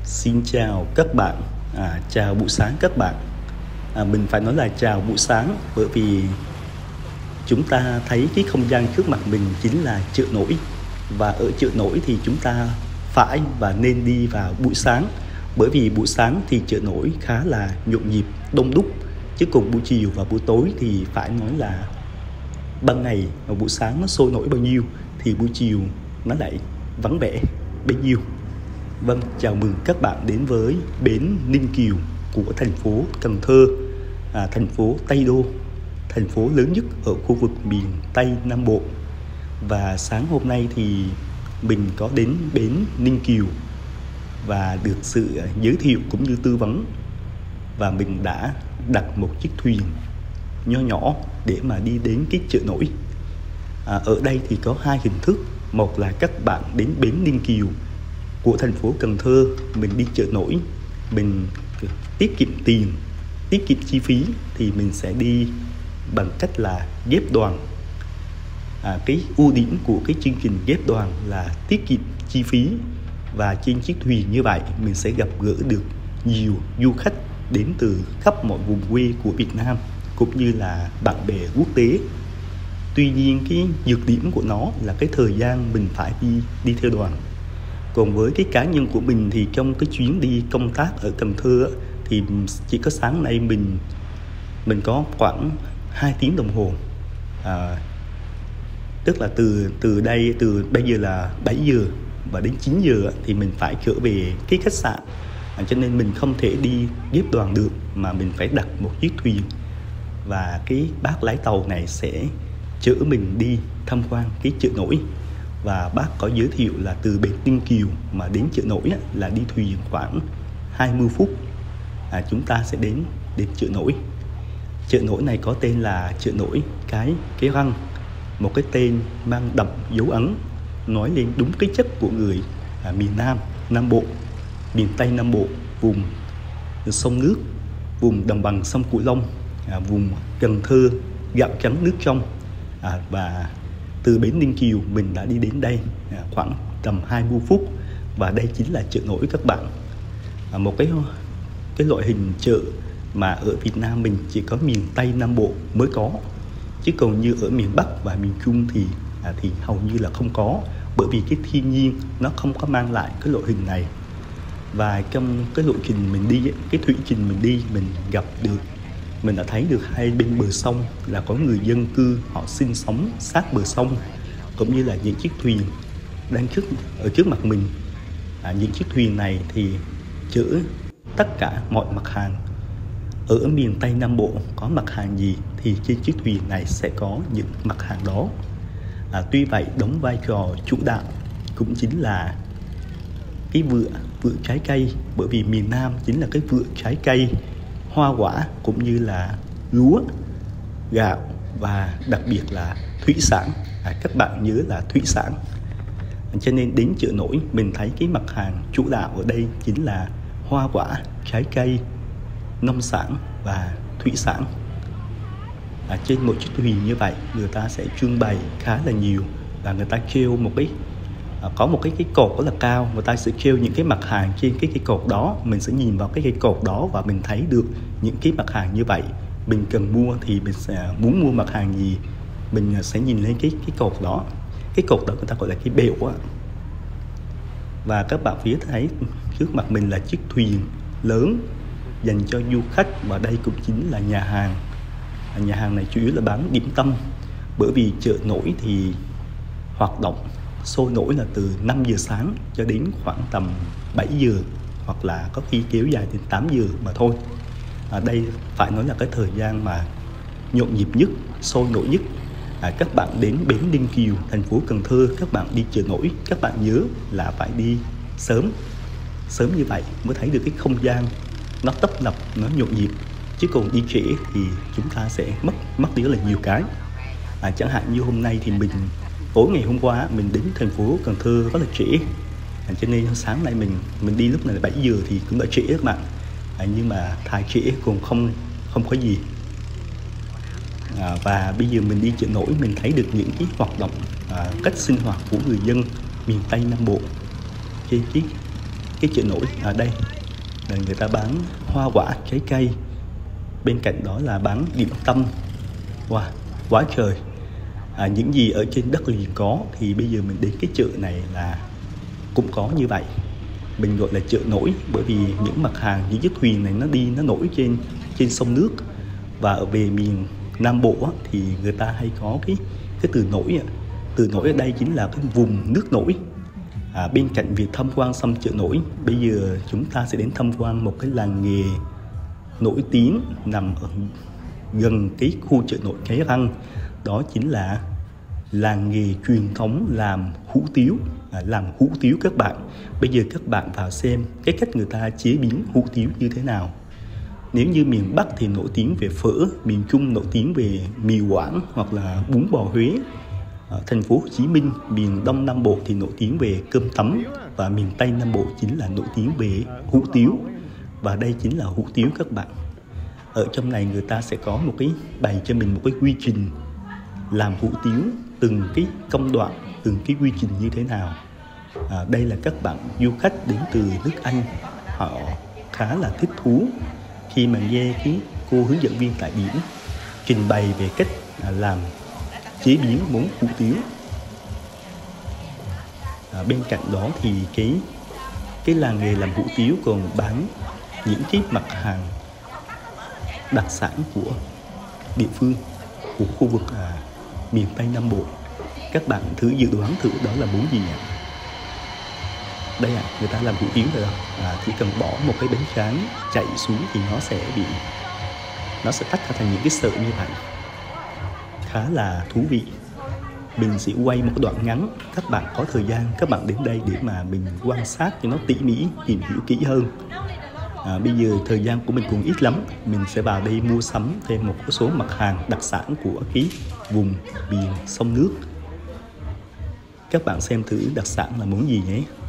Xin chào các bạn, chào buổi sáng các bạn. Mình phải nói là chào buổi sáng bởi vì chúng ta thấy cái không gian trước mặt mình chính là chợ nổi. Và ở chợ nổi thì chúng ta phải và nên đi vào buổi sáng. Bởi vì buổi sáng thì chợ nổi khá là nhộn nhịp, đông đúc. Chứ còn buổi chiều và buổi tối thì phải nói là ban ngày và buổi sáng nó sôi nổi bao nhiêu thì buổi chiều nó lại vắng vẻ bấy nhiêu. Vâng, chào mừng các bạn đến với bến Ninh Kiều của thành phố Cần Thơ, thành phố Tây Đô, thành phố lớn nhất ở khu vực miền Tây Nam Bộ. Và sáng hôm nay thì mình có đến bến Ninh Kiều và được sự giới thiệu cũng như tư vấn. Và mình đã đặt một chiếc thuyền nho nhỏ để mà đi đến cái chợ nổi. Ở đây thì có hai hình thức. Một là các bạn đến bến Ninh Kiều của thành phố Cần Thơ, mình đi chợ nổi, mình tiết kiệm tiền, tiết kiệm chi phí thì mình sẽ đi bằng cách là ghép đoàn. Cái ưu điểm của cái chương trình ghép đoàn là tiết kiệm chi phí, và trên chiếc thuyền như vậy mình sẽ gặp gỡ được nhiều du khách đến từ khắp mọi vùng quê của Việt Nam cũng như là bạn bè quốc tế. Tuy nhiên cái nhược điểm của nó là cái thời gian mình phải đi theo đoàn. Còn với cái cá nhân của mình thì trong cái chuyến đi công tác ở Cần Thơ thì chỉ có sáng nay mình có khoảng 2 tiếng đồng hồ. Tức là từ bây giờ là 7 giờ và đến 9 giờ thì mình phải trở về cái khách sạn. Cho nên mình không thể đi ghép đoàn được mà mình phải đặt một chiếc thuyền. Và cái bác lái tàu này sẽ chở mình đi tham quan cái chợ nổi. Và bác có giới thiệu là từ bến Ninh Kiều mà đến chợ nổi là đi thuyền khoảng 20 phút. Chúng ta sẽ đến chợ nổi. Chợ nổi này có tên là chợ nổi cái răng, một cái tên mang đậm dấu ấn, nói lên đúng cái chất của người miền Nam Bộ, miền Tây Nam Bộ, vùng sông nước, vùng đồng bằng sông Cửu Long, vùng Cần Thơ, gạo trắng nước trong. Và từ bến Ninh Kiều mình đã đi đến đây khoảng tầm 20 phút. Và đây chính là chợ nổi các bạn. Một cái loại hình chợ mà ở Việt Nam mình chỉ có miền Tây Nam Bộ mới có. Chứ còn như ở miền Bắc và miền Trung thì hầu như là không có. Bởi vì cái thiên nhiên nó không có mang lại cái loại hình này. Và trong cái lộ trình mình đi, cái thủy trình mình đi, mình đã thấy được hai bên bờ sông là có người dân cư họ sinh sống sát bờ sông, cũng như là những chiếc thuyền đang ở trước mặt mình. Những chiếc thuyền này thì chở tất cả mọi mặt hàng. Ở miền Tây Nam Bộ có mặt hàng gì thì trên chiếc thuyền này sẽ có những mặt hàng đó. Tuy vậy đóng vai trò chủ đạo cũng chính là cái vựa trái cây, bởi vì miền Nam chính là cái vựa trái cây, hoa quả cũng như là lúa, gạo và đặc biệt là thủy sản. Các bạn nhớ là thủy sản. Cho nên đến chợ nổi mình thấy cái mặt hàng chủ đạo ở đây chính là hoa quả, trái cây, nông sản và thủy sản. Trên một chiếc thuyền như vậy người ta sẽ trưng bày khá là nhiều, và người ta treo có một cái cột rất là cao, người ta sẽ treo những cái mặt hàng trên cái cột đó. Mình sẽ nhìn vào cái cột đó và mình thấy được những cái mặt hàng như vậy. Mình cần mua thì mình sẽ muốn mua mặt hàng gì, mình sẽ nhìn lên cái cột đó. Cái cột đó người ta gọi là cái bệu á. Và các bạn phía thấy trước mặt mình là chiếc thuyền lớn dành cho du khách, và đây cũng chính là nhà hàng. Nhà hàng này chủ yếu là bán điểm tâm, bởi vì chợ nổi thì hoạt động sôi nổi là từ 5 giờ sáng cho đến khoảng tầm 7 giờ, hoặc là có khi kéo dài đến 8 giờ mà thôi. Đây phải nói là cái thời gian mà nhộn nhịp nhất, sôi nổi nhất. Các bạn đến bến Ninh Kiều, thành phố Cần Thơ, các bạn đi chợ nổi, các bạn nhớ là phải đi sớm như vậy mới thấy được cái không gian nó tấp nập, nó nhộn nhịp. Chứ còn đi trễ thì chúng ta sẽ mất đi rất là nhiều cái. Chẳng hạn như hôm nay thì tối ngày hôm qua mình đến thành phố Cần Thơ rất là trễ. Cho nên sáng nay mình đi lúc này là 7 giờ thì cũng đã trễ các bạn. Nhưng mà thà trễ còn không có gì. Và bây giờ mình đi chợ nổi mình thấy được những cái hoạt động, cách sinh hoạt của người dân miền Tây Nam Bộ trên chiếc cái chợ nổi ở đây là người ta bán hoa quả trái cây, bên cạnh đó là bán điểm tâm. Wow, quá trời. Những gì ở trên đất liền có thì bây giờ mình đến cái chợ này là cũng có như vậy. Mình gọi là chợ nổi bởi vì những mặt hàng, những chiếc thuyền này nó nổi trên sông nước. Và ở về miền Nam Bộ thì người ta hay có cái từ nổi. Từ nổi ở đây chính là cái vùng nước nổi. Bên cạnh việc tham quan xong chợ nổi, bây giờ chúng ta sẽ đến tham quan một cái làng nghề nổi tiếng nằm ở gần cái khu chợ nổi Cái Răng. Đó chính là làng nghề truyền thống làm hủ tiếu. Làm hủ tiếu các bạn. Bây giờ các bạn vào xem cái cách người ta chế biến hủ tiếu như thế nào. Nếu như miền Bắc thì nổi tiếng về phở, miền Trung nổi tiếng về mì Quảng hoặc là bún bò Huế. Ở thành phố Hồ Chí Minh, miền Đông Nam Bộ thì nổi tiếng về cơm tấm, và miền Tây Nam Bộ chính là nổi tiếng về hủ tiếu. Và đây chính là hủ tiếu các bạn. Ở trong này người ta sẽ có bày cho mình một cái quy trình làm hủ tiếu, từng cái công đoạn, từng cái quy trình như thế nào. Đây là các bạn du khách đến từ nước Anh, họ khá là thích thú khi mà nghe cái cô hướng dẫn viên tại điểm trình bày về cách làm chế biến món hủ tiếu. Bên cạnh đó thì cái làng nghề làm hủ tiếu còn bán những cái mặt hàng đặc sản của địa phương, của khu vực miền Tây Nam Bộ. Các bạn thử dự đoán thử đó là món gì ạ? Đây người ta làm hủ tiếu rồi đó. Chỉ cần bỏ một cái bánh tráng chạy xuống thì nó sẽ tách ra thành những cái sợi như vậy. Khá là thú vị. Mình sẽ quay một đoạn ngắn. Các bạn có thời gian các bạn đến đây để mà mình quan sát cho nó tỉ mỉ, tìm hiểu kỹ hơn. Bây giờ thời gian của mình cũng ít lắm. Mình sẽ vào đây mua sắm thêm một số mặt hàng đặc sản của cái vùng biển sông nước. Các bạn xem thử đặc sản là món gì nhé.